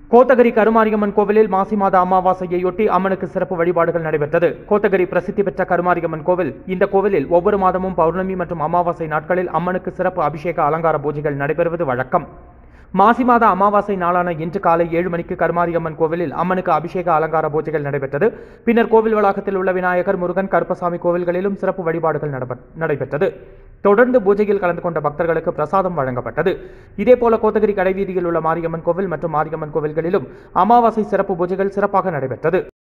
கோத்தகிரி கருமாரியம்மன் கோவிலில் மாசி மாத அமாவாசையையொட்டி அம்மனுக்கு சிறப்பு வழிபாடுகள் நடைபெற்றது. கோத்தகிரி பிரசித்தி பெற்ற கருமாரியம்மன் கோவில். இந்த கோவிலில் ஒவ்வொரு மாதமும் பௌர்ணமி மற்றும் அமாவாசை நாட்களில் அம்மனுக்கு சிறப்பு அபிஷேக அலங்கார பூஜைகள் நடைபெறுவது வழக்கம். மாசி மாத அமாவாசை நாளான இன்று காலை 7 மணிக்கு கருமாரியம்மன் கோவிலில் அம்மனுக்கு அபிஷேக அலங்கார பூஜைகள் நடைபெற்றது. பின்னர் கோவில் வளாகத்தில் உள்ள விநாயகர், முருகன், கருப்பசாமி கோவில்களிலும் சிறப்பு வழிபாடுகள் நடைபெற்றது. தொடர்ந்து பூஜையில் கலந்து கொண்ட பக்தர்களுக்கு பிரசாதம் வழங்கப்பட்டது. இதேபோல கோத்தகிரி கடைவீதியில் உள்ள மாரியம்மன் கோவில் மற்றும் மாரியம்மன் கோவில்களிலும் அமாவாசை சிறப்பு பூஜைகள் சிறப்பாக நடைபெற்றது.